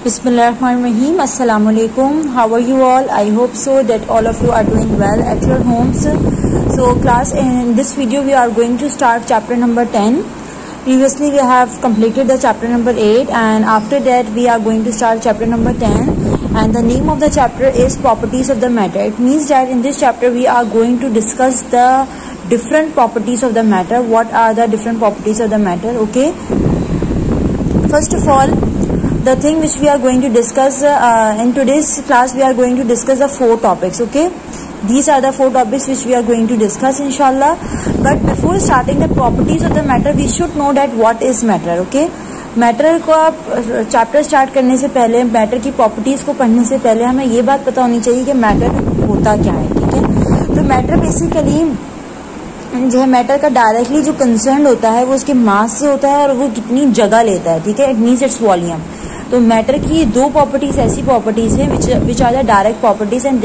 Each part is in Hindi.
Bismillahirrahmanirrahim. Assalamu alaikum. How are you all? I hope so that all of you are doing well at your homes. So class, in this video we are going to start chapter number 10. Previously we have completed the chapter number 8, and after that we are going to start chapter number 10, and the name of the chapter is properties of the matter. It means that in this chapter we are going to discuss the different properties of the matter. What are the different properties of the matter? Okay, first of all, the thing which we are going to discuss in today's class, we are going to discuss the 4 topics. Okay, these are the 4 topics which we are going to discuss inshallah. But before starting the properties of the matter, we should know that what is matter. Okay, matter को आप चैप्टर स्टार्ट करने से पहले, मैटर की प्रॉपर्टीज को पढ़ने से पहले हमें ये बात पता होनी चाहिए कि मैटर होता क्या है. ठीक है, तो मैटर बेसिकली जो है, मैटर का डायरेक्टली जो कंसर्न होता है वो उसके मास से होता है और वो कितनी जगह लेता है. ठीक है, इट मीन्स इट्स वॉल्यूम. तो मैटर की 2 प्रॉपर्टीज ऐसी प्रॉपर्टीज हैं which are the direct properties, and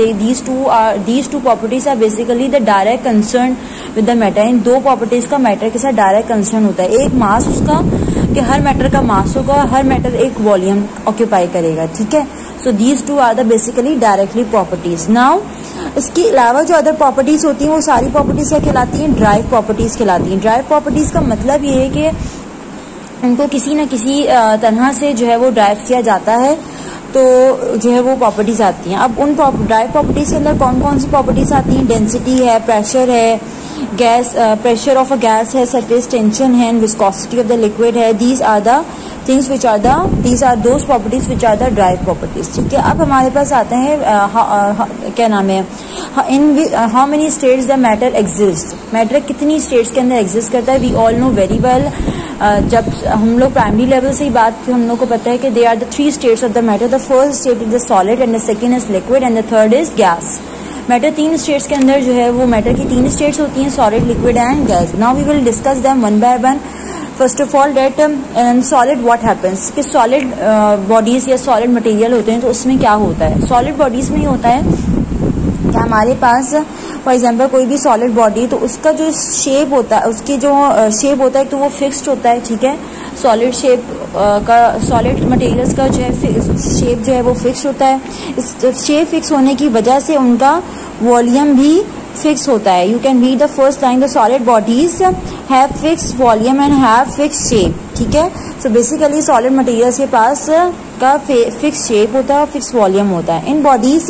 these two properties are basically the direct concern with the matter. इन 2 प्रॉपर्टीज का मैटर के साथ डायरेक्ट कंसर्न होता है. एक मास उसका, कि हर मैटर का मास होगा, हर मैटर एक वॉल्यूम ऑक्यूपाई करेगा. ठीक है, so these 2 are the basically directly properties. Now इसके अलावा जो अदर प्रॉपर्टीज होती हैं वो सारी प्रॉपर्टीज क्या कहलाती हैं? ड्राइव प्रॉपर्टीज कहलाती हैं. ड्राइव प्रॉपर्टीज का मतलब ये है कि उनको किसी न किसी तरह से जो है वो ड्राइव किया जाता है, तो जो है वो प्रॉपर्टीज आती हैं. अब उन ड्राइव प्रॉपर्टीज के अंदर कौन कौन सी प्रॉपर्टीज आती हैं? डेंसिटी है, प्रेशर है, gas, pressure of a gas है, सरफेस टेंशन है, and viscosity of the liquid है. These are the things which are these are those properties which are the derived properties. ठीक है, अब हमारे पास आते हैं क्या नाम है, in how many states the matter exist. Matter कितनी स्टेट्स के अंदर एग्जिस्ट करता है? We all know very well. जब हम लोग प्राइमरी लेवल से ही बात की, हम लोग को पता है कि they are the 3 states of the matter. The first state is the solid, and the second is liquid, and the third is gas. Matter 3 states के अंदर जो है वो मैटर की 3 स्टेट्स होती हैं, solid, liquid and gas. Now we will discuss them one by one. First of all that solid what happens, कि सॉलिड बॉडीज या सॉलिड मटेरियल होते हैं तो उसमें क्या होता है? सॉलिड बॉडीज में ही होता है कि हमारे पास फॉर एग्जाम्पल कोई भी सॉलिड बॉडी, तो उसका जो शेप होता है, उसकी जो शेप होता है तो वो फिक्स्ड होता है. ठीक है, सॉलिड शेप का, सॉलिड मटेरियल्स का जो है शेप जो है वो फिक्स होता है. इस शेप फिक्स होने की वजह से उनका वॉल्यूम भी फिक्स होता है. You can read the first line, the solid bodies have fix volume and have fix shape. ठीक है, सो बेसिकली सॉलिड मटेरियल्स के पास का फिक्स शेप होता है और फिक्स वॉल्यूम होता है. In bodies,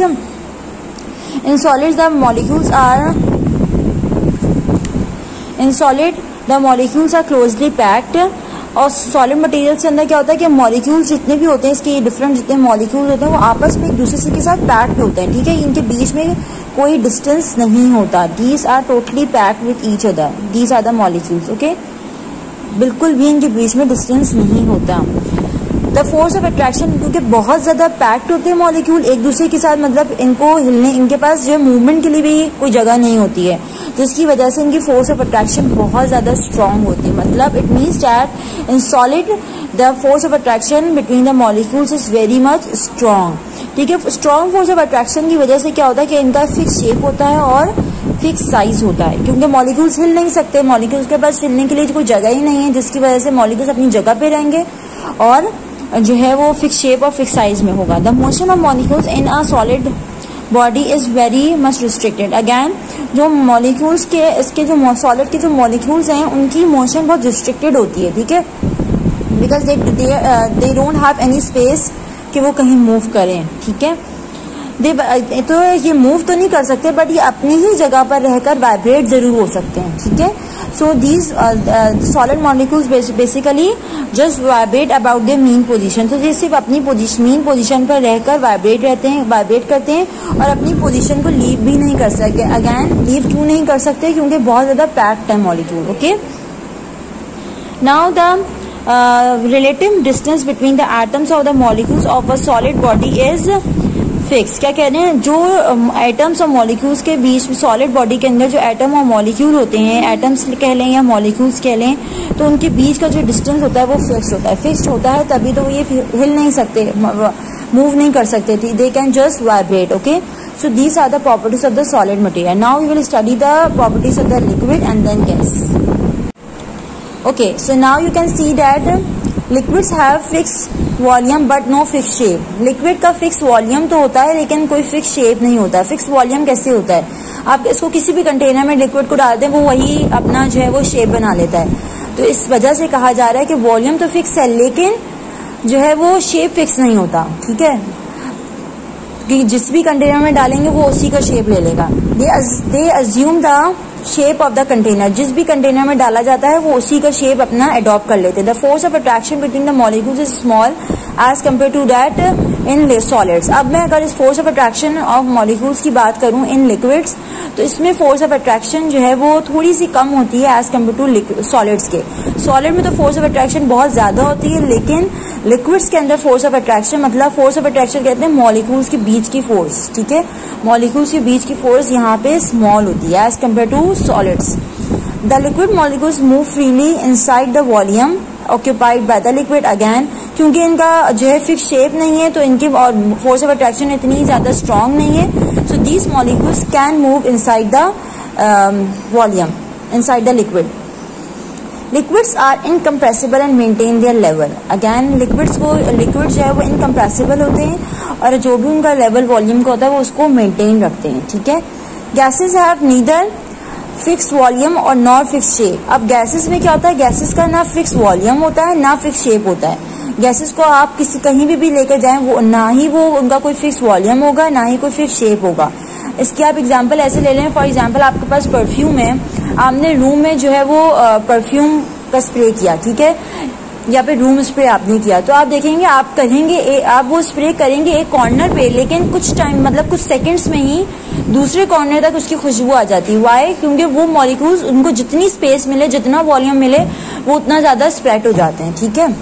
in solid the molecules are closely packed. और सॉलिड मटेरियल्स के अंदर क्या होता है कि मॉलिक्यूल्स जितने भी होते हैं, इसके डिफरेंट जितने मॉलिक्यूल्स होते हैं वो आपस में एक दूसरे के साथ पैक्ड होते हैं. ठीक है, इनके बीच में कोई डिस्टेंस नहीं होता. These are totally packed with each other. These are the molecules. Okay, बिल्कुल भी इनके बीच में डिस्टेंस नहीं होता. द फोर्स ऑफ अट्रैक्शन, क्योंकि बहुत ज्यादा पैक्ड होते हैं मॉलिक्यूल एक दूसरे के साथ, मतलब इनको हिलने, इनके पास जो है मूवमेंट के लिए भी कोई जगह नहीं होती है, जिसकी वजह से इनकी फोर्स ऑफ अट्रैक्शन बहुत ज्यादा स्ट्रांग होती है. मतलब it means that in solid the force of attraction between the molecules is very much strong. ठीक है, स्ट्रांग फोर्स ऑफ अट्रैक्शन की वजह से क्या होता है कि इनका फिक्स शेप होता है और फिक्स साइज होता है, क्योंकि मॉलिक्यूल्स हिल नहीं सकते. मॉलिक्यूल्स के पास हिलने के लिए कोई जगह ही नहीं है, जिसकी वजह से मॉलिक्यूल्स अपनी जगह पे रहेंगे और जो है वो फिक्स शेप और फिक्स साइज में होगा. The motion of molecules in a solid body is very much restricted. Again जो मॉलिक्यूल्स के, इसके जो सॉलिड के जो मॉलिक्यूल्स हैं उनकी मोशन बहुत रिस्ट्रिक्टेड होती है. ठीक है, because they don't have any space कि वो कहीं मूव करें. ठीक है, तो ये मूव तो नहीं कर सकते, बट ये अपनी ही जगह पर रहकर वाइब्रेट जरूर हो सकते हैं. ठीक है, so these solid molecules basically just vibrate about their mean position. तो ये सिर्फ अपनी मीन पोजीशन पर रहकर वाइब्रेट करते हैं और अपनी पोजीशन को लीव भी नहीं कर सकते. अगेन लीव क्यों नहीं कर सकते? क्योंकि बहुत ज्यादा पैक्ड है molecule. Okay, now the relative distance between the atoms of the molecules of a solid body is fix. क्या कह रहे हैं? जो एटम्स और मॉलिक्यूल्स के बीच, सॉलिड बॉडी के अंदर जो एटम और मॉलिक्यूल होते हैं, एटम्स कह लें या मॉलिक्यूल्स कह लें, तो उनके बीच का जो डिस्टेंस होता है वो फिक्स्ड होता है. फिक्स्ड होता है तभी तो ये हिल नहीं सकते, मूव नहीं कर सकते थे. They can just vibrate. Okay, so these are the properties of the solid material. Now we will study the properties of the liquid and then gas. Okay, so now you can see that liquids have fix volume but no fix shape. Liquid का फिक्स वॉल्यूम तो होता है लेकिन कोई फिक्स शेप नहीं होता। फिक्स वॉल्यूम कैसे होता है? आप इसको किसी भी कंटेनर में लिक्विड को डालते हैं, वो वही अपना जो है वो शेप बना लेता है। तो इस वजह से कहा जा रहा है कि वॉल्यूम तो फिक्स है लेकिन जो है वो शेप फिक्स नहीं होता। ठीक है, कि जिस भी कंटेनर में डालेंगे वो उसी का शेप ले लेगा। They assume the shape of the container. जिस भी कंटेनर में डाला जाता है वो उसी का शेप अपना अडॉप्ट कर लेते हैं। The force of attraction between the molecules is small as compare to that in solids. अब मैं अगर इस force of attraction of molecules की बात करूं इन लिक्विड्स, तो इसमें फोर्स ऑफ अट्रैक्शन जो है वो थोड़ी सी कम होती है एज कम्पेयर टू सॉलिड्स के। सॉलिड में तो फोर्स ऑफ अट्रैक्शन बहुत ज्यादा होती है, लेकिन लिक्विड्स के अंदर फोर्स ऑफ अट्रैक्शन, मतलब फोर्स ऑफ अट्रैक्शन कहते हैं मॉलिक्यूल्स के बीच की फोर्स। ठीक है, मॉलिक्यूल्स के बीच की फोर्स यहाँ पे स्मॉल होती है as compare to solids. The liquid molecules move freely inside the volume occupied by the liquid. Again क्योंकि इनका जो है फिक्स शेप नहीं है तो इनकी और फोर्स ऑफ अट्रैक्शन इतनी ज्यादा स्ट्रांग नहीं है, so these molecules can move inside the volume, inside the liquid. Liquids are incompressible and maintain their level. Again liquid जो है वो इनकम्प्रेसिबल होते हैं और जो भी उनका लेवल वॉल्यूम का होता है वो उसको मेंटेन रखते हैं। ठीक है, gases have neither fix volume और नॉट फिक्स शेप। अब गैसेस में क्या होता है, गैसेस का ना फिक्स वॉल्यूम होता है ना फिक्स शेप होता है। गैसेस को आप किसी कहीं भी लेकर जाएं, वो ना ही वो उनका कोई फिक्स वॉल्यूम होगा ना ही कोई फिक्स शेप होगा। इसकी आप एग्जांपल ऐसे ले लें, फॉर एग्जांपल आपके पास परफ्यूम है, आपने रूम में जो है वो परफ्यूम का स्प्रे किया। ठीक है, या फिर रूम स्प्रे आपने किया, तो आप देखेंगे आप करेंगे आप वो स्प्रे करेंगे एक कॉर्नर पे, लेकिन कुछ टाइम मतलब कुछ सेकंड्स में ही दूसरे कॉर्नर तक उसकी खुशबू आ जाती है। वाई? क्योंकि वो मॉलिक्यूल्स, उनको जितनी स्पेस मिले, जितना वॉल्यूम मिले, वो उतना ज्यादा स्प्रेड हो जाते हैं। ठीक है,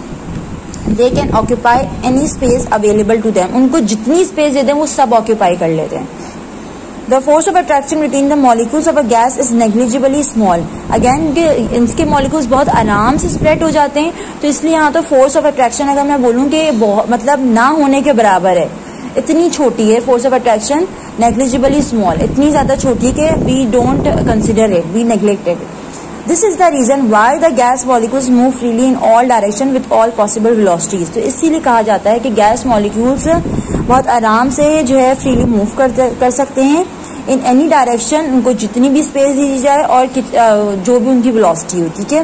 they can occupy any space available to them. उनको जितनी स्पेस दे दें वो सब ऑक्यूपाई कर लेते हैं। The force of attraction between the molecules of a gas is negligibly small. Again, इनके molecules बहुत आराम से spread हो जाते हैं, तो इसलिए यहाँ तो force of attraction अगर मैं बोलूँ कि मतलब ना होने के बराबर है, इतनी छोटी है force of attraction, negligibly small, इतनी ज्यादा छोटी कि we don't consider it, we neglect it. This is the reason why the gas molecules move freely in all direction with all possible velocities. तो इसीलिए कहा जाता है कि गैस molecules बहुत आराम से जो है फ्रीली मूव कर सकते हैं इन एनी डायरेक्शन, उनको जितनी भी स्पेस दी जाए और जो भी उनकी वेलोसिटी हो। ठीक है,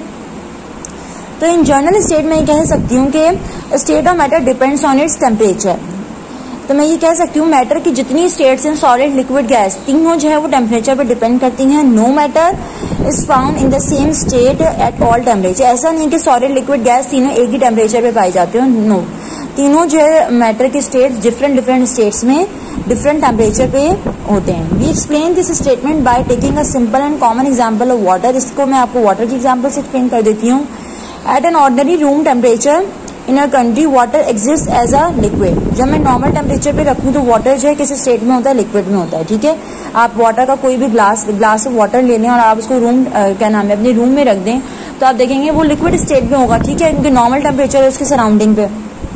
तो इन जनरल स्टेट में ये कह सकती हूँ कि state of matter depends on its temperature. तो मैं ये कह सकती हूँ मैटर की जितनी स्टेट्स हैं, सॉलिड, लिक्विड, गैस, तीनों जो है वो टेम्परेचर पर डिपेंड करती हैं। No matter is found in the same state at all temperature. ऐसा नहीं कि सॉलिड, लिक्विड, गैस तीनों एक ही टेम्परेचर पे पाई जाते हो, नो, तीनों जो है मैटर के स्टेट डिफरेंट स्टेट्स में डिफरेंट टेम्परेचर पे होते हैं। We explain this statement by taking a simple and common example of water. इसको मैं आपको वाटर की एग्जांपल से एक्सप्लेन कर देती हूँ। At an ordinary room temperature in a country water exist as a liquid. जब मैं नॉर्मल टेम्परेचर पे रखूँ तो वाटर जो है किस स्टेट में होता है, लिक्विड में होता है। ठीक है, आप वाटर का कोई भी ग्लास ऑफ वाटर ले लें और आप उसको रूम क्या नाम है अपने रूम में रख दें, तो आप देखेंगे वो लिक्विड स्टेट में होगा। ठीक है, क्योंकि नॉर्मल टेम्परेचर है उसके सराउंडिंग पे।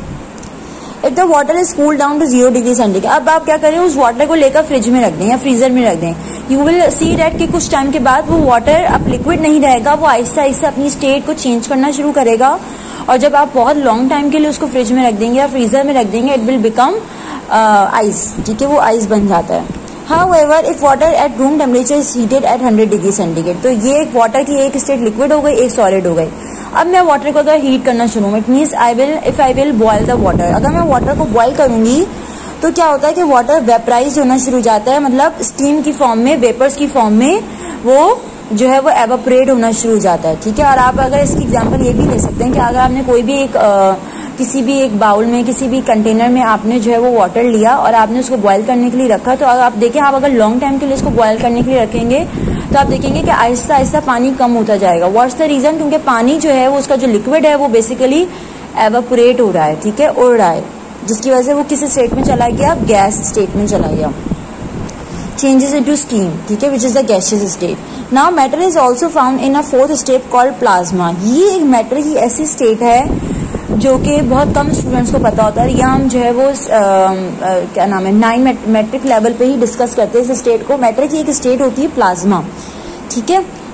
If the water is cool down to 0 degree centigrade, अब आप क्या करें, उस वाटर को लेकर फ्रिज में रख दें या फ्रीजर में रख दें। यू विल सी दैट कि कुछ टाइम के बाद वो वाटर अब लिक्विड नहीं रहेगा, वो आहिस्ता आहिस्ता अपनी स्टेट को चेंज करना शुरू करेगा, और जब आप बहुत लॉन्ग टाइम के लिए उसको फ्रिज में रख देंगे या फ्रीजर में रख देंगे, इट विल बिकम आइस। ठीक है, वो आइस बन जाता है। However, if water at room temperature is heated at 100 degree centigrade, तो ये वाटर की एक स्टेट लिक्विड हो गई, एक सॉलिड हो गई। अब मैं वाटर को अगर हीट करना शुरू, it means if I will boil the water, अगर मैं वाटर को बॉयल करूंगी तो क्या होता है कि वाटर वेपराइज होना शुरू हो जाता है, मतलब स्टीम की फॉर्म में, वेपर्स की फॉर्म में वो जो है वो एवापोरेट होना शुरू हो जाता है। ठीक है, और आप अगर इसकी एग्जांपल ये भी ले सकते हैं कि अगर आपने कोई भी किसी भी एक बाउल में, किसी भी कंटेनर में आपने जो है वो वाटर लिया और आपने उसको बॉयल करने के लिए रखा, तो अगर आप देखें, आप अगर लॉन्ग टाइम के लिए इसको बॉयल करने के लिए रखेंगे तो आप देखेंगे कि आहिस्ता आहिस्ता पानी कम होता जाएगा। What's the reason? क्योंकि पानी जो है वो उसका जो लिक्विड है वो बेसिकली एवापोरेट हो रहा है। ठीक है, उड़ रहा है, जिसकी वजह से वो किसी स्टेट में चला गया, गैस स्टेट में चला गया, changes into steam, ठीक है, which is the gaseous state. Now matter is also found in a fourth state called plasma. ये एक मैटर की ऐसी स्टेट है जो कि बहुत कम स्टूडेंट्स को पता होता है, या हम जो है वो क्या नाम है 9 मैट्रिक लेवल पे ही डिस्कस करते हैं इस स्टेट को। मैटर की एक स्टेट होती है प्लाज्मा। ठीक है,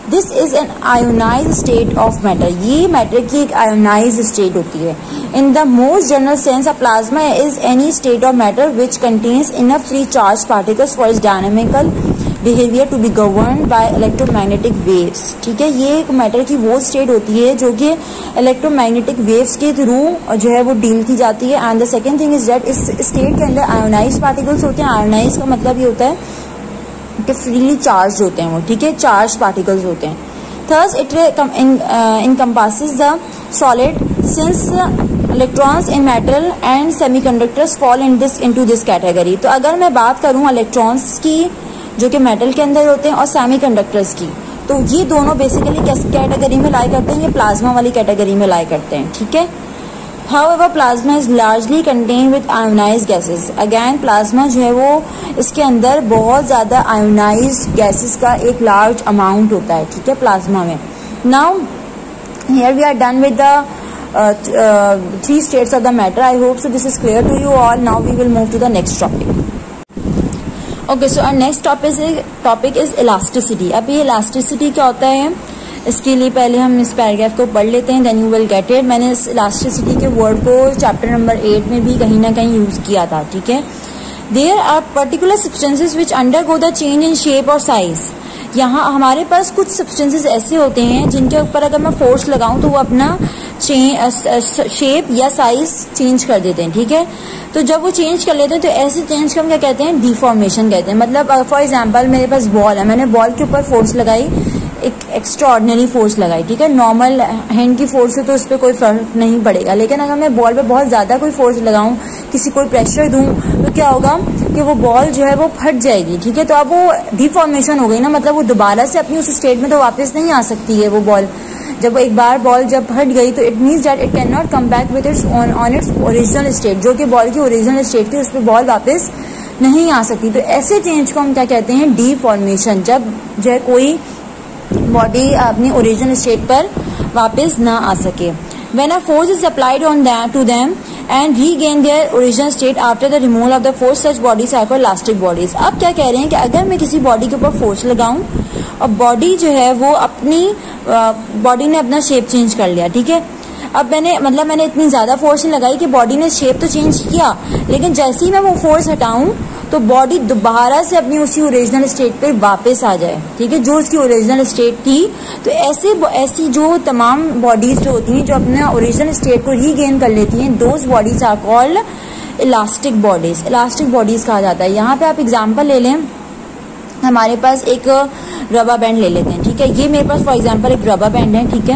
this is an ionize state of matter, ये मैटर की एक आयोनाइज स्टेट होती है। In the most general sense a plasma is any state of matter which contains enough free charge particles for its dynamical behaviour to be govern by electromagnetic waves. ठीक है, ये एक मैटर की वो स्टेट होती है जो कि इलेक्ट्रोमैग्नेटिक वेव्स के थ्रू जो है वो डील की जाती है। And the second thing is that इस स्टेट के अंदर आयोनाइज पार्टिकल्स होते हैं। आयोनाइज का मतलब ये होता है कि फ्रीली चार्ज होते हैं वो, ठीक है, चार्ज पार्टिकल्स होते हैं। Thus it encompasses the solid since electrons in metal and semiconductors fall into this category। तो अगर मैं बात करूं इलेक्ट्रॉन्स की जो कि मेटल के अंदर होते हैं और सेमीकंडक्टर्स की, तो ये दोनों बेसिकली किस कैटेगरी में लाई करते हैं, ये प्लाज्मा वाली कैटेगरी में लाई करते हैं। ठीक है, However, plasma is largely contained with ionized gases। Again, plasma जो है वो इसके अंदर बहुत ज़्यादा ionized gases का एक large amount होता है। ठीक है, प्लाज्मा में। Now, here we are done with the three states of the matter। I hope so this is clear to you all। Now we will move to the next topic। Okay, so our next topic is elasticity। अब ये elasticity क्या होता है, इसके लिए पहले हम इस पैराग्राफ को पढ़ लेते हैं, then you will get it. मैंने इस इलास्टिसिटी के वर्ड को चैप्टर नंबर 8 में भी कहीं ना कहीं यूज किया था। ठीक है, there are particular substances which undergo the change in shape और साइज। यहाँ हमारे पास कुछ सब्सटेंसेस ऐसे होते हैं जिनके ऊपर अगर मैं फोर्स लगाऊं तो वो अपना शेप या साइज चेंज कर देते हैं। ठीक है, तो जब वो चेंज कर लेते हैं तो ऐसे चेंज को हम क्या कहते हैं, डिफॉर्मेशन कहते हैं। मतलब फॉर एग्जांपल मेरे पास बॉल है, मैंने बॉल के ऊपर फोर्स लगाई, एक एक्स्ट्रा ऑर्डिनरी फोर्स लगाई। ठीक है, नॉर्मल हैंड की फोर्स से तो उस पर कोई फर्क नहीं पड़ेगा, लेकिन अगर मैं बॉल पे बहुत ज़्यादा कोई फोर्स लगाऊं, किसी कोई प्रेशर दूं, तो क्या होगा कि वो बॉल जो है वो फट जाएगी। ठीक है, तो अब वो डिफॉर्मेशन हो गई ना, मतलब वो दोबारा से अपनी उस स्टेट में तो वापस नहीं आ सकती है वो बॉल। जब एक बार बॉल जब फट गई तो it means that it can not come back with its on its original state. जो कि बॉल की ओरिजिनल स्टेट थी उस पर बॉल वापस नहीं आ सकती। तो ऐसे चेंज को हम क्या कहते हैं, डिफॉर्मेशन। जब जो है कोई बॉडी अपनी ओरिजिनल स्टेट पर वापस ना आ सके। When a force is applied on them to them and regain their original state after the removal of the force, such bodies are called elastic bodies। अब क्या कह रहे हैं कि अगर मैं किसी बॉडी के ऊपर फोर्स लगाऊं और बॉडी जो है वो अपनी बॉडी ने अपना शेप चेंज कर लिया। ठीक है, अब मैंने इतनी ज्यादा फोर्स नहीं लगाई कि बॉडी ने शेप तो चेंज किया, लेकिन जैसे ही मैं वो फोर्स हटाऊं तो बॉडी दोबारा से अपनी उसी ओरिजिनल स्टेट पे वापस आ जाए। ठीक है, जो उसकी ओरिजिनल स्टेट थी। तो ऐसी जो तमाम बॉडीज जो होती हैं जो अपने ओरिजिनल स्टेट को रीगेन कर लेती हैं, those bodies are called elastic bodies. Elastic bodies कहा जाता है। यहाँ पे आप एग्जाम्पल ले लें, हमारे पास एक रबर बैंड ले लेते हैं। ठीक है, ये मेरे पास फॉर एग्जाम्पल एक रबर बैंड है। ठीक है,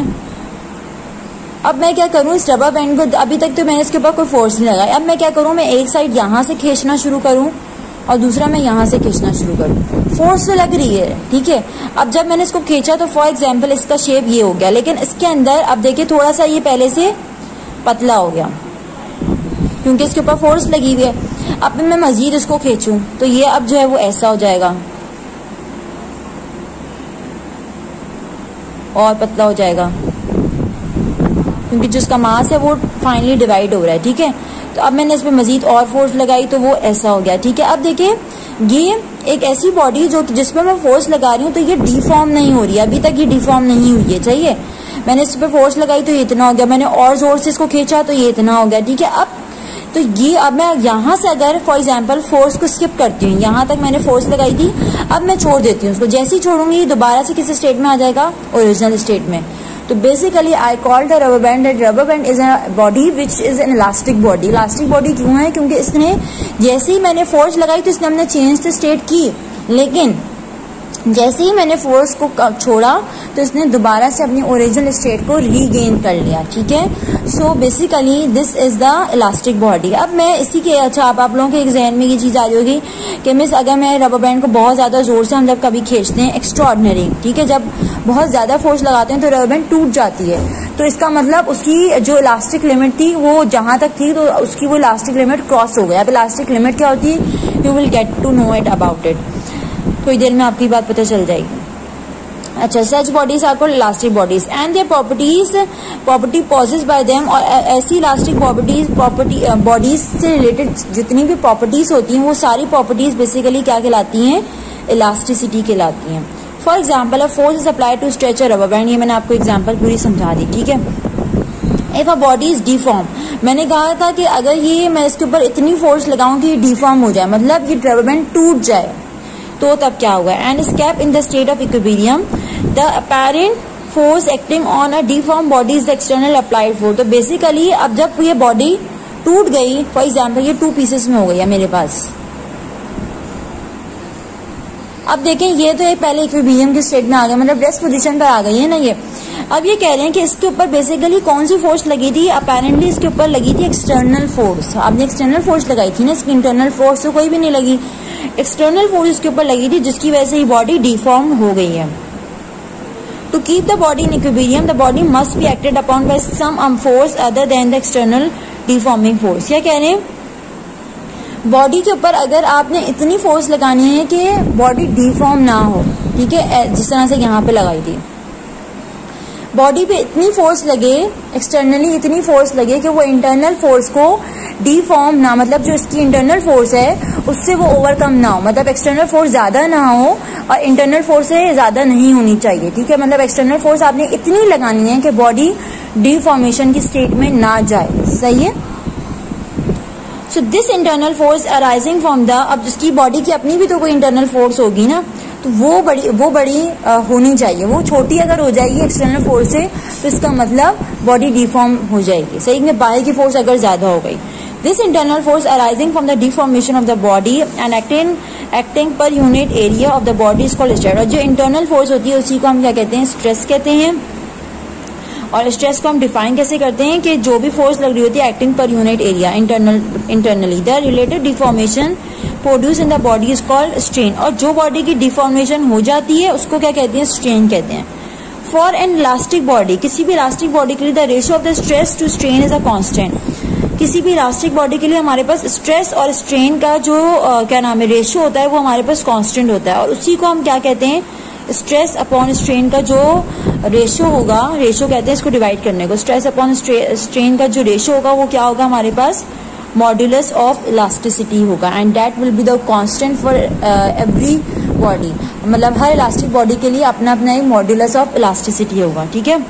अब मैं क्या करूं, इस रबर बैंड को अभी तक तो मैंने इसके ऊपर कोई फोर्स नहीं लगाया। अब मैं क्या करूं, मैं एक साइड यहाँ से खींचना शुरू करूं और दूसरा मैं यहाँ से खींचना शुरू करूं। फोर्स तो लग रही है। ठीक है, अब जब मैंने इसको खींचा तो फॉर एग्जाम्पल इसका शेप ये हो गया, लेकिन इसके अंदर अब देखिए थोड़ा सा ये पहले से पतला हो गया क्योंकि इसके ऊपर फोर्स लगी हुई है। अब मैं मजीद इसको खींचूं तो ये अब जो है वो ऐसा हो जाएगा और पतला हो जाएगा क्योंकि जिसका मास है वो फाइनली डिवाइड हो रहा है। ठीक है, तो अब मैंने इस पर मजीद और फोर्स लगाई तो वो ऐसा हो गया। ठीक है, अब देखिए ये एक ऐसी बॉडी जो जिसमें मैं फोर्स लगा रही हूँ तो ये डिफॉर्म नहीं हो रही है, अभी तक ये डिफॉर्म नहीं हुई है। चाहिए, मैंने इस पर फोर्स लगाई तो ये इतना हो गया, मैंने और जोर से इसको खींचा तो ये इतना हो गया। ठीक है, अब मैं यहाँ से अगर फॉर एग्जाम्पल फोर्स को स्किप करती हूँ, यहाँ तक मैंने फोर्स लगाई थी, अब मैं छोड़ देती हूँ उसको, जैसे ही छोड़ूंगी दोबारा से किस स्टेट में आ जाएगा, ओरिजिनल स्टेट में। तो basically I call the rubber band that rubber band is a body which is an elastic body. Elastic body क्यों है, क्योंकि इसने जैसे ही मैंने फोर्स लगाई तो इसने हमने चेंज स्टेट की, लेकिन जैसे ही मैंने फोर्स को छोड़ा तो इसने दोबारा से अपनी ओरिजिनल स्टेट को रीगेन कर लिया। ठीक है, so basically this is the elastic body. अब मैं इसी के आप लोगों के एग्जाम में ये चीज आ रही होगी कि मिस अगर मैं रबर बैंड को बहुत ज्यादा जोर से हम जब कभी खींचते हैं एक्स्ट्रा ऑर्डिनरी, ठीक है, जब बहुत ज्यादा फोर्स लगाते हैं तो रबर बैंड टूट जाती है। तो इसका मतलब उसकी जो इलास्टिक लिमिट थी वो जहां तक थी तो उसकी वो इलास्टिक लिमिट क्रॉस हो गया। अब इलास्टिक लिमिट क्या होती है, you will get to know it about it, थोड़ी देर में आपकी बात पता चल जाएगी। अच्छा, such bodies are called elastic bodies and their property possess by them. और ऐसी इलास्टिक बॉडीज से रिलेटेड जितनी भी प्रॉपर्टीज होती हैं वो सारी प्रॉपर्टीज बेसिकली क्या कहलाती हैं, इलास्टिसिटी कहलाती हैं। For example a force is apply to stretch a rubber band, ये मैंने आपको एग्जाम्पल पूरी समझा दी, ठीक है। If a body is deform, मैंने कहा था कि अगर ये मैं इसके ऊपर इतनी फोर्स लगाऊं कि ये डिफॉर्म हो जाए, मतलब ये रबर बैंड टूट जाए, तो तब क्या होगा। And escape in the state of equilibrium, the apparent force acting on a deform body is the external applied force. तो बेसिकली अब जब ये बॉडी टूट गई, फॉर एग्जाम्पल ये 2 पीसेस में हो गई है मेरे पास, अब देखें ये तो ये पहले इक्विलिब्रियम के स्टेट में आ गया, मतलब रेस्ट पोजीशन पर आ गई है ना ये। अब ये कह रहे हैं कि इसके ऊपर बेसिकली कौन सी फोर्स लगी थी, अपेरेंटली इसके ऊपर लगी थी एक्सटर्नल फोर्स। आपने एक्सटर्नल फोर्स लगाई थी ना, इसकी इंटरनल फोर्स तो कोई भी नहीं लगी, एक्सटर्नल फोर्स इसके ऊपर लगी थी, जिसकी वजह से ये बॉडी डिफॉर्म हो गई है। To keep the body in equilibrium the body must be acted upon by some force other than the external deforming force. क्या कह रहे हैं, बॉडी के ऊपर अगर आपने इतनी फोर्स लगानी है कि बॉडी डिफॉर्म ना हो, ठीक है, जिस तरह से यहाँ पे लगाई थी, बॉडी पे इतनी फोर्स लगे, एक्सटर्नली इतनी फोर्स लगे कि वो इंटरनल फोर्स को डिफॉर्म ना, मतलब जो इसकी इंटरनल फोर्स है उससे वो ओवरकम ना हो, मतलब एक्सटर्नल फोर्स ज्यादा ना हो और इंटरनल फोर्स से ज्यादा नहीं होनी चाहिए, ठीक है। मतलब एक्सटर्नल फोर्स आपने इतनी लगानी है कि बॉडी डिफॉर्मेशन की स्टेट में ना जाए, सही है। So this internal force arising from the, अब जिसकी बॉडी की अपनी भी तो कोई इंटरनल फोर्स होगी ना, तो वो बड़ी होनी चाहिए। वो छोटी अगर हो जाएगी एक्सटर्नल फोर्स से तो इसका मतलब बॉडी डिफॉर्म हो जाएगी, सही में, बाहर की फोर्स अगर ज्यादा हो गई। This internal force arising from the deformation of the body and acting per unit area of the body is called stress. और जो इंटरनल फोर्स होती है उसी को हम क्या कहते हैं, स्ट्रेस कहते हैं। और स्ट्रेस को हम डिफाइन कैसे करते हैं कि जो भी फोर्स लग रही होती है acting per unit area internally, the related deformation produce in the body is called strain. और जो बॉडी की डिफॉर्मेशन हो जाती है उसको क्या कहते हैं, स्ट्रेन कहते हैं। फॉर एन इलास्टिक बॉडी, किसी भी इलास्टिक बॉडी के लिए the ratio of the stress to strain is a constant. किसी भी इलास्टिक बॉडी के लिए हमारे पास स्ट्रेस और स्ट्रेन का जो क्या नाम है रेशियो होता है वो हमारे पास कांस्टेंट होता है, और उसी को हम क्या कहते हैं, स्ट्रेस अपॉन स्ट्रेन का जो रेशियो होगा, रेशियो कहते हैं इसको डिवाइड करने को, स्ट्रेस अपॉन स्ट्रेन का जो रेशियो होगा वो क्या होगा हमारे पास, मॉड्यूलस ऑफ इलास्टिसिटी होगा। And that will be the constant for every body, मतलब हर इलास्टिक बॉडी के लिए अपना अपना एक मॉड्यूलस ऑफ इलास्टिसिटी होगा, ठीक है।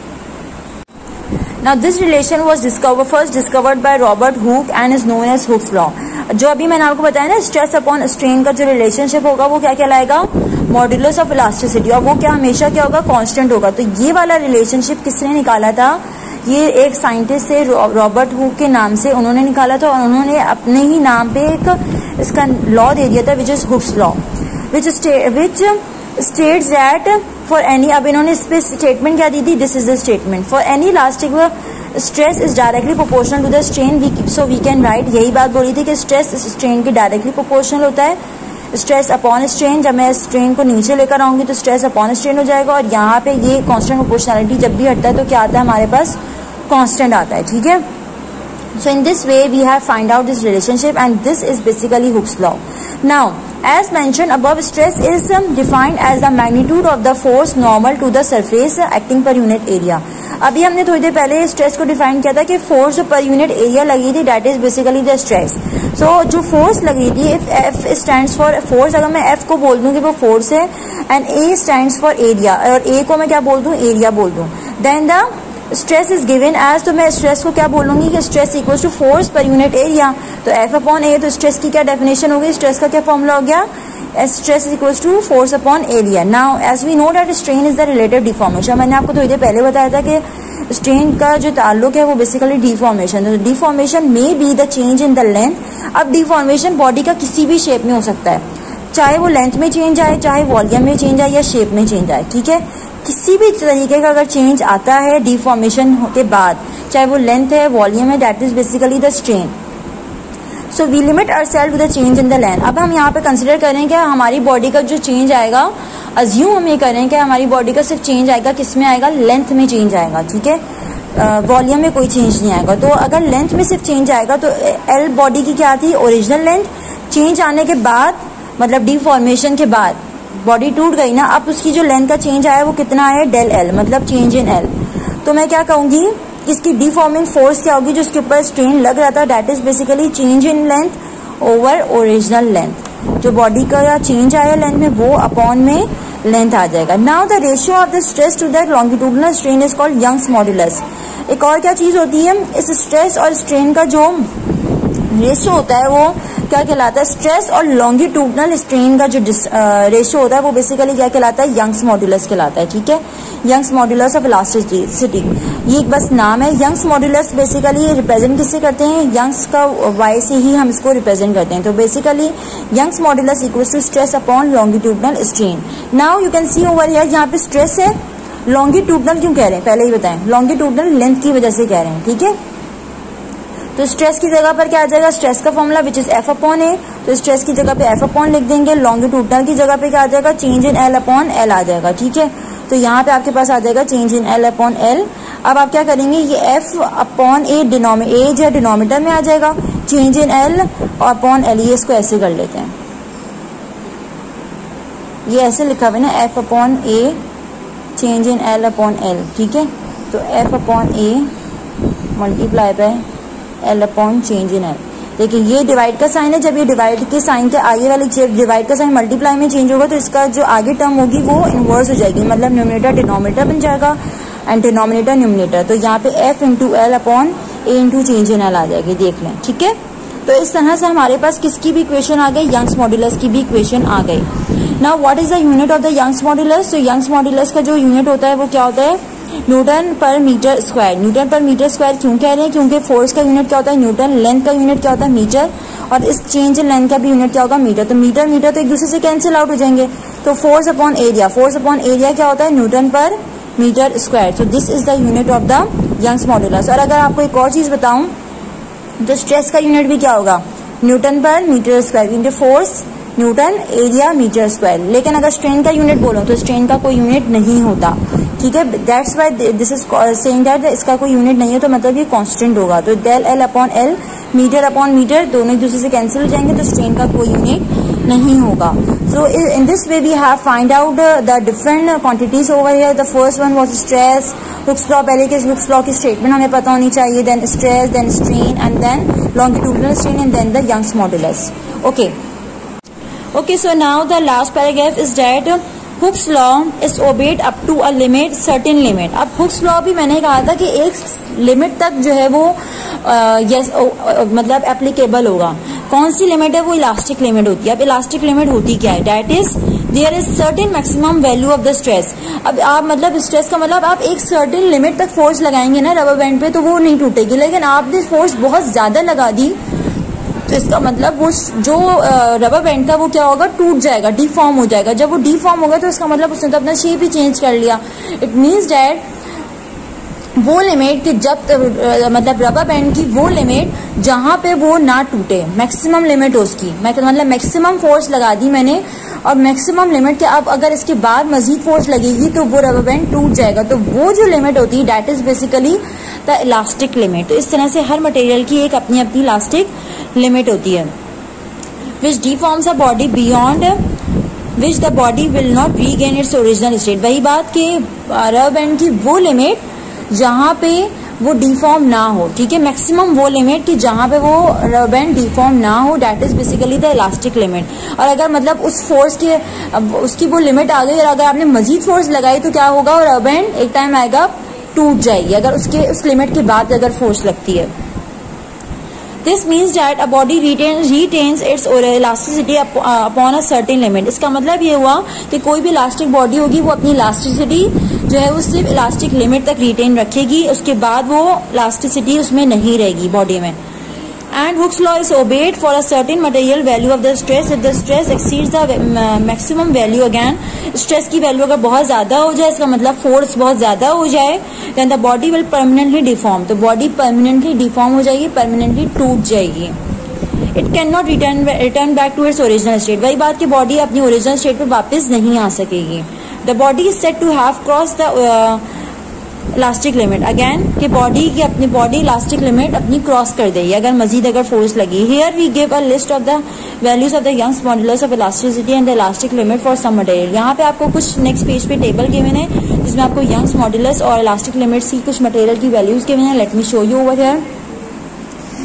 Now this relation was first discovered by Robert Hooke and is known as Hooke's law। जो अभी मैंने आपको बताया ना, स्ट्रेस अपॉन स्ट्रेन का जो रिलेशनशिप होगा वो क्या कहलाएगा, मॉड्यूलस ऑफ इलास्टिसिटी, और वो क्या हमेशा क्या होगा, कांस्टेंट होगा। तो ये वाला रिलेशनशिप किसने निकाला था, ये एक साइंटिस्ट से रॉबर्ट हुक के नाम से उन्होंने निकाला था, और उन्होंने अपने ही नाम पे एक इसका लॉ दे दिया था, which is Hooke's law, which states that for any, अब इन्होंने इस पे स्टेटमेंट क्या दी थी, this is the statement, for any elastic stress is directly proportional to the strain, so we can write, यही बात बोली थी कि स्ट्रेस स्ट्रेन के डायरेक्टली प्रोपोर्शनल होता है। स्ट्रेस अपॉन स्ट्रेन, जब मैं स्ट्रेन को नीचे लेकर आऊंगी तो स्ट्रेस अपॉन स्ट्रेन हो जाएगा, और यहाँ पे ये कांस्टेंट प्रोपोर्शनलिटी जब भी हटता है तो क्या आता है हमारे पास, कांस्टेंट आता है, ठीक है। So in this way we have find out this relationship and this is basically Hooke's law. Now as mentioned above, stress is defined as the magnitude of the force normal to the surface acting per unit area। अभी हमने थोड़ी देर पहले स्ट्रेस को डिफाइन किया था कि फोर्स जो पर यूनिट एरिया लगी थी that is basically the stress. So जो फोर्स लगी थी, if F stands for force, अगर मैं एफ को बोल दूं कि वो फोर्स है, and A stands for area, और ए को मैं क्या बोल दूं, एरिया बोल दूं, then the stress is given as, तो मैं स्ट्रेस को क्या बोलूंगी कि stress equals to force per unit area, तो एफ अपॉन ए, तो स्ट्रेस की क्या डेफिनेशन होगी, स्ट्रेस का क्या फॉर्मूला हो गया, stress equals to force upon area. Now as we know that strain is the relative deformation, मैंने आपको थोड़ी देर पहले बताया था कि स्ट्रेन का जो ताल्लुक है वो बेसिकली डिफॉर्मेशन, तो deformation may be the change in the length. अब डिफॉर्मेशन बॉडी का किसी भी शेप में हो सकता है, चाहे वो लेंथ में चेंज आए, चाहे वॉल्यूम में चेंज आए, या शेप में चेंज आए, ठीक है। किसी भी तरीके का अगर चेंज आता है डिफॉर्मेशन के बाद, चाहे वो लेंथ है, वॉल्यूम है, that is basically the strain. So we limit ourselves to the change in the length. अब हम यहाँ पे कंसिडर करें कि हमारी बॉडी का जो चेंज आएगा, अज्यूम हम ये करें कि हमारी बॉडी का सिर्फ चेंज आएगा, किस में आएगा, लेंथ में चेंज आएगा, ठीक है, वॉल्यूम में कोई चेंज नहीं आएगा। तो अगर लेंथ में सिर्फ चेंज आएगा तो एल बॉडी की क्या थी, ओरिजिनल लेंथ, चेंज आने के बाद मतलब डिफॉर्मेशन के बाद बॉडी टूट गई ना, अब उसकी जो लेंथ का चेंज आया वो कितना है, डेल एल, मतलब चेंज इन एल। तो मैं क्या कहूंगी, इसकी डिफॉर्मिंग फोर्स क्या होगी, जो उसके ऊपर स्ट्रेन लग रहा था, that is basically change in length over original length. जो बॉडी का चेंज आया लेंथ में वो अपॉन में लेंथ आ जाएगा। Now the ratio of the stress to the longitudinal strain is called Young's modulus. एक और क्या चीज होती है, इस स्ट्रेस और स्ट्रेन का जो रेशियो होता है वो क्या कहलाता है, स्ट्रेस और लॉन्गिट्यूडनल स्ट्रेन का जो रेशियो होता है वो बेसिकली क्या कहलाता है, यंग्स मॉड्यूलस कहलाता है। ठीक है, यंग्स मॉड्यूलस ऑफ इलास्टिसिटी, ये एक बस नाम है। यंग्स मॉड्यूलस बेसिकली रिप्रेजेंट किससे करते हैं, यंग्स का वाई से ही हम इसको रिप्रेजेंट करते हैं। तो basically Young's modulus equals to stress upon longitudinal strain. Now you can see over here, यहाँ पे स्ट्रेस है, लॉन्गिट्यूडनल क्यों कह रहे हैं पहले ही बताएं, लॉन्गिट्यूडनल लेंथ की वजह से कह रहे हैं। ठीक है, तो स्ट्रेस की जगह पर क्या आ जाएगा, स्ट्रेस का formula which is F upon A, तो स्ट्रेस की जगह पे एफ अपॉन लिख देंगे। लॉन्गिट्यूडनल की जगह पे क्या आ जाएगा, change in L upon L आ जाएगा। ठीक है, तो यहाँ पे आपके पास आ जाएगा change in L upon L. अब आप क्या करेंगे, ये एफ अपॉन ए ए जो है डिनोमिनेटर में आ जाएगा, change in L upon L, ये इसको ऐसे कर लेते हैं, ये ऐसे लिखा हुआ है ना, F upon A change in L upon L. ठीक है, तो F upon A multiply by L upon change in L. देखिए ये डिवाइड का साइन है, जब ये डिवाइड के साइन के आगे वाली डिवाइड का साइन मल्टीप्लाई में चेंज होगा तो इसका जो आगे टर्म होगी वो इनवर्स हो जाएगी, मतलब न्यूमरेटर डिनोमिनेटर बन जाएगा एंड डिनोमिनेटर न्यूमरेटर। तो यहाँ पे F into L upon A into change in L आ जाएगी, देख लें। ठीक है, तो इस तरह से हमारे पास किसकी भी इक्वेशन आ गई, यंग्स मॉड्यूलस की भी इक्वेशन आ गई। Now what is the unit of the Young's modulus. तो यंग्स मॉड्यूलस का जो यूनिट होता है वो क्या होता है, newton per metre square. Newton per metre square क्यों कह रहे हैं, क्योंकि फोर्स का यूनिट क्या होता है न्यूटन, लेंथ का यूनिट क्या होता है मीटर, और इस चेंज इन लेंथ का भी यूनिट क्या होगा मीटर। तो मीटर मीटर तो एक दूसरे से कैंसिल आउट हो जाएंगे, तो force upon area, force upon area क्या होता है newton per metre square. So this is the unit of the Young's modulus. और अगर आपको एक और चीज बताऊं तो स्ट्रेस का यूनिट भी क्या होगा, न्यूटन पर मीटर स्क्वायर, क्योंकि force newton area metre square. लेकिन अगर स्ट्रेन का यूनिट बोलो तो स्ट्रेन का कोई यूनिट नहीं होता। ठीक है, that's why this is saying that इसका कोई यूनिट नहीं है, तो मतलब ये कांस्टेंट होगा। तो del L upon L, metre upon metre दोनों एक दूसरे से कैंसिल हो जाएंगे, तो स्ट्रेन का कोई यूनिट नहीं होगा। So in this way we have find out the different quantities over here. The first one was stress, Hooke's law, पहले के हुक्स लॉ की स्टेटमेंट हमें पता होनी चाहिए, then stress, then strain and then longitudinal strain and then the Young's modulus. Okay, so now the last paragraph is that Hooke's law is obeyed up to a limit, certain limit. अब Hooke's law भी मैंने कहा था कि एक लिमिट तक जो है वो मतलब एप्लीकेबल होगा। कौन सी लिमिट है, वो इलास्टिक लिमिट होती है। अब इलास्टिक लिमिट होती क्या है, that is there is certain maximum value of the stress. अब आप मतलब स्ट्रेस का मतलब आप एक सर्टेन लिमिट तक फोर्स लगाएंगे ना रबर बैंड पे तो वो नहीं टूटेगी, लेकिन आपने फोर्स बहुत ज्यादा लगा दी तो इसका मतलब वो जो रबर बैंड था वो क्या होगा, टूट जाएगा, डिफॉर्म हो जाएगा। जब वो डिफॉर्म होगा तो इसका मतलब उसने तो अपना शेप ही चेंज कर लिया। इट मीन्स डैट वो लिमिट कि जब मतलब रबर बैंड की वो लिमिट जहां पे वो ना टूटे, मैक्सिमम लिमिट उसकी, मतलब मैक्सिमम फोर्स लगा दी मैंने और मैक्सिमम लिमिट के अब अगर इसके बाद मजीद फोर्स लगेगी तो वो रबर बैंड टूट जाएगा। तो वो जो लिमिट होती है that is basically the elastic limit. तो इस तरह से हर मटेरियल की एक अपनी अपनी इलास्टिक लिमिट होती है, which deforms a body beyond which the body will not regain its original state. वही बात कि रबर बैंड की वो लिमिट जहां पे वो डिफॉर्म ना हो, ठीक है, मैक्सिमम वो लिमिट कि जहां पे वो रबर बैंड डिफॉर्म ना हो, that is basically the elastic limit. और अगर मतलब उस फोर्स के उसकी वो लिमिट आ गई और अगर आपने मजीद फोर्स लगाई तो क्या होगा, रबर बैंड एक टाइम आएगा टूट जाएगी, अगर उसके उस लिमिट के बाद अगर फोर्स लगती है। This means that a body retains its elasticity upon a certain limit। इसका मतलब ये हुआ कि कोई भी इलास्टिक बॉडी होगी वो अपनी इलास्टिसिटी जो है वो सिर्फ इलास्टिक लिमिट तक रिटेन रखेगी, उसके बाद वो इलास्टिसिटी उसमें नहीं रहेगी बॉडी में। And Hooke's law is obeyed for a certain material value of the stress. If the stress exceeds the maximum value, again stress की वैल्यू अगर बहुत ज्यादा हो जाए, इसका मतलब फोर्स बहुत ज्यादा हो जाए, then the body will permanently deform। तो बॉडी परमानेंटली डिफॉर्म हो जाएगी, परमानेंटली टूट जाएगी। It cannot return back to its original state। वही बात कि बॉडी अपनी ओरिजिनल स्टेट पे वापस नहीं आ सकेगी। The body is said to have crossed the elastic limit, again कि बॉडी की अपनी बॉडी इलास्टिक लिमिट अपनी क्रॉस कर देगी अगर मजीद अगर फोर्स लगी। Here we give a list of the values of the Young's modulus of elasticity and the elastic limit for some material. यहाँ पे आपको कुछ नेक्स्ट पेज पे टेबल गिवन है जिसमें आपको यंग्स मॉड्यूलस और इलास्टिक लिमिट्स की कुछ मटेरियल की वैल्यूज गिवन है। Let me show you over here.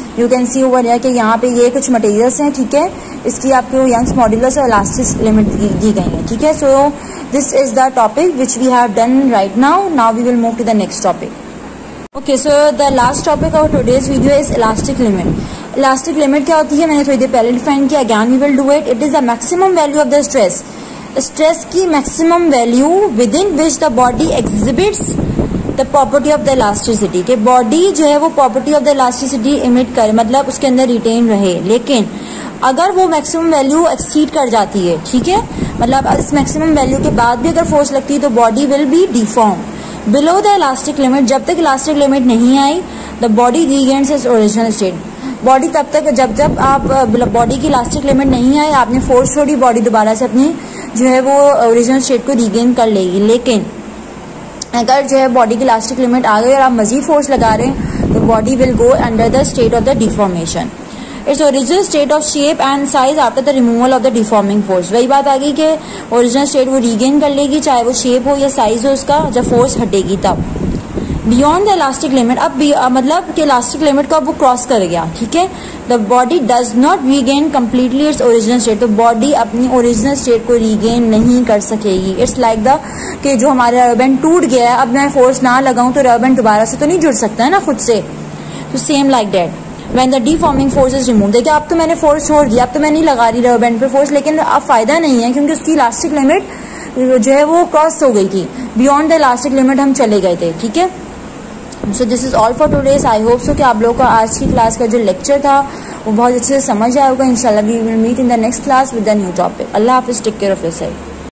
You can see over here कि यहाँ पे ये कुछ मटेरियल्स हैं, ठीक है, इसकी आपको यंग्स मॉड्यूलस और इलास्टिक लिमिट दी गई है, ठीक है। So this is the topic which we have done right now. Now we will move to the next topic. Okay, so the last topic of today's video is elastic limit. Elastic limit क्या होती है, मैंने थोड़ी देर पहले डिफाइन किया, again we will do it. It is the maximum value of the stress, stress की maximum value within which the body exhibits the property of the elasticity, के बॉडी जो है वो property of the elasticity emit करे, मतलब उसके अंदर रिटेन रहे। लेकिन अगर वो मैक्सिमम वैल्यू एक्सीड कर जाती है, ठीक है, मतलब इस मैक्सिमम वैल्यू के बाद भी अगर फोर्स लगती है तो body will be deform below the elastic limit. जब तक इलास्टिक लिमिट नहीं आई the body regains its original state. Body तब तक जब आप बॉडी की इलास्टिक लिमिट नहीं आई, आपने फोर्स छोड़ी, बॉडी दोबारा से अपनी जो है वो ओरिजिनल स्टेट को रीगेन कर लेगी। लेकिन अगर जो है बॉडी की इलास्टिक लिमिट आ गई और आप मजीद फोर्स लगा रहे हैं तो body will go under the state of the deformation, its original state of shape and size after the removal of the deforming force. वही बात आ गई कि ओरिजिनल स्टेट वो रीगेन कर लेगी, चाहे वो शेप हो या साइज हो उसका, जब फोर्स हटेगी तब। बियॉन्ड द इलास्टिक लिमिट, अब मतलब कि इलास्टिक लिमिट को अब वो क्रॉस कर गया, ठीक है, the body does not regain completely its original state. तो बॉडी अपनी ओरिजिनल स्टेट को रीगेन नहीं कर सकेगी। इट्स लाइक द कि जो हमारा रबर बैंड टूट गया है, अब मैं फोर्स ना लगाऊं तो रबर बैंड दोबारा से तो नहीं जुड़ सकता है ना खुद से। तो same like that when the deforming force is remove. देखिए अब तो मैंने फोर्स छोड़ दिया, अब तो मैं नहीं लगा रही रबर बैंड पे फोर्स, लेकिन अब फायदा नहीं है क्योंकि उसकी इलास्टिक लिमिट जो है वो क्रॉस हो गई थी, बियॉन्ड द इलास्टिक लिमिट हम चले गए थे, ठीक है। So this is all for today's. I hope so कि आप लोगों को आज की क्लास का जो लेक्चर था वो बहुत अच्छे से समझ आया होगा। इंशाल्लाह we will meet in the next class with the new topic. अल्लाह हाफिज, टेक केयर ऑफ योरसेल्फ।